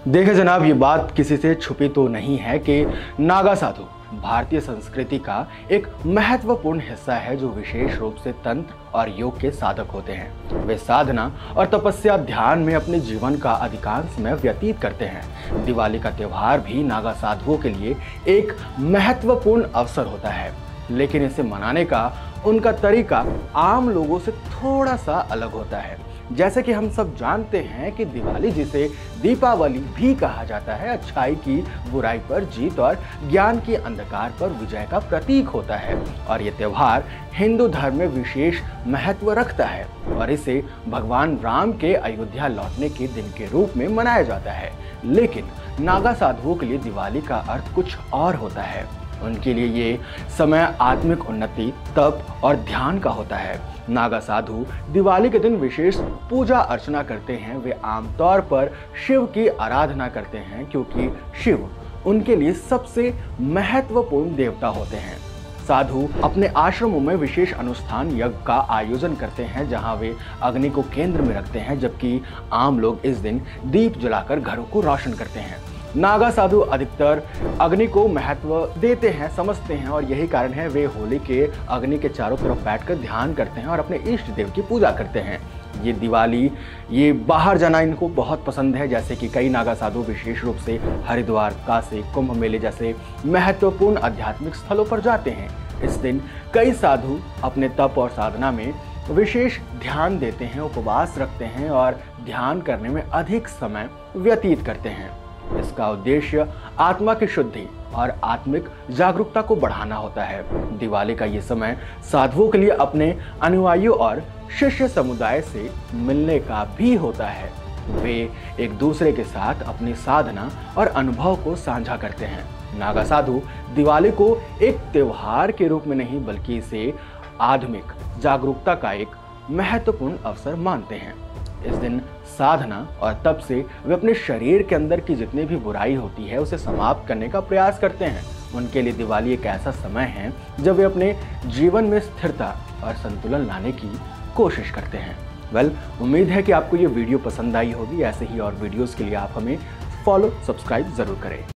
देखे जनाब, ये बात किसी से छुपी तो नहीं है कि नागा साधु भारतीय संस्कृति का एक महत्वपूर्ण हिस्सा है जो विशेष रूप से तंत्र और योग के साधक होते हैं। वे साधना और तपस्या ध्यान में अपने जीवन का अधिकांश समय व्यतीत करते हैं। दिवाली का त्योहार भी नागा साधुओं के लिए एक महत्वपूर्ण अवसर होता है, लेकिन इसे मनाने का उनका तरीका आम लोगों से थोड़ा सा अलग होता है। जैसे कि हम सब जानते हैं कि दिवाली, जिसे दीपावली भी कहा जाता है, अच्छाई की बुराई पर जीत और ज्ञान की अंधकार पर विजय का प्रतीक होता है और ये त्योहार हिंदू धर्म में विशेष महत्व रखता है और इसे भगवान राम के अयोध्या लौटने के दिन के रूप में मनाया जाता है। लेकिन नागा साधुओं के लिए दिवाली का अर्थ कुछ और होता है। उनके लिए ये समय आत्मिक उन्नति, तप और ध्यान का होता है। नागा साधु दिवाली के दिन विशेष पूजा अर्चना करते हैं। वे आमतौर पर शिव की आराधना करते हैं क्योंकि शिव उनके लिए सबसे महत्वपूर्ण देवता होते हैं। साधु अपने आश्रमों में विशेष अनुष्ठान यज्ञ का आयोजन करते हैं जहां वे अग्नि को केंद्र में रखते हैं, जबकि आम लोग इस दिन दीप जलाकर घरों को रोशन करते हैं। नागा साधु अधिकतर अग्नि को महत्व देते हैं, समझते हैं और यही कारण है वे होली के अग्नि के चारों तरफ बैठकर ध्यान करते हैं और अपने इष्ट देव की पूजा करते हैं। ये दिवाली, ये बाहर जाना इनको बहुत पसंद है, जैसे कि कई नागा साधु विशेष रूप से हरिद्वार, काशी, कुंभ मेले जैसे महत्वपूर्ण आध्यात्मिक स्थलों पर जाते हैं। इस दिन कई साधु अपने तप और साधना में विशेष ध्यान देते हैं, उपवास रखते हैं और ध्यान करने में अधिक समय व्यतीत करते हैं। इसका उद्देश्य आत्मा की शुद्धि और आत्मिक जागरूकता को बढ़ाना होता है। दिवाली का ये समय साधुओं के लिए अपने अनुयायियों और शिष्य समुदाय से मिलने का भी होता है। वे एक दूसरे के साथ अपनी साधना और अनुभव को साझा करते हैं। नागा साधु दिवाली को एक त्योहार के रूप में नहीं, बल्कि इसे आध्यात्मिक जागरूकता का एक महत्वपूर्ण अवसर मानते हैं। इस दिन साधना और तप से वे अपने शरीर के अंदर की जितनी भी बुराई होती है उसे समाप्त करने का प्रयास करते हैं। उनके लिए दिवाली एक ऐसा समय है जब वे अपने जीवन में स्थिरता और संतुलन लाने की कोशिश करते हैं। उम्मीद है कि आपको ये वीडियो पसंद आई होगी। ऐसे ही और वीडियोस के लिए आप हमें फॉलो, सब्सक्राइब जरूर करें।